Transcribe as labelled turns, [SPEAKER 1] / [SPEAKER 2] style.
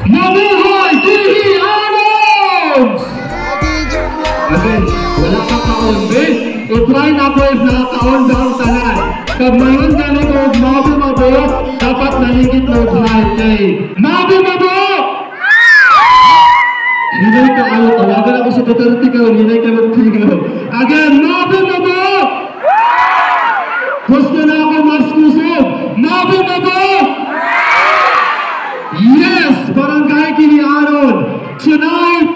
[SPEAKER 1] Mabuhay Guiheanos! Okay, wala kang kaon, eh? I-try na ko if nakakaon ba ang tanan. Pag mayon galing o mabu-mabo, dapat naligid mo blind, eh? Mabu-mabo! Hinay ka kayo, tawagan ako sa Duterte ka, hinay ka magtigaw. Again, mabu-mabo! Gusto na ako maskusog, mabu-mabo! Yes! Barangay Guiheanon! Tonight,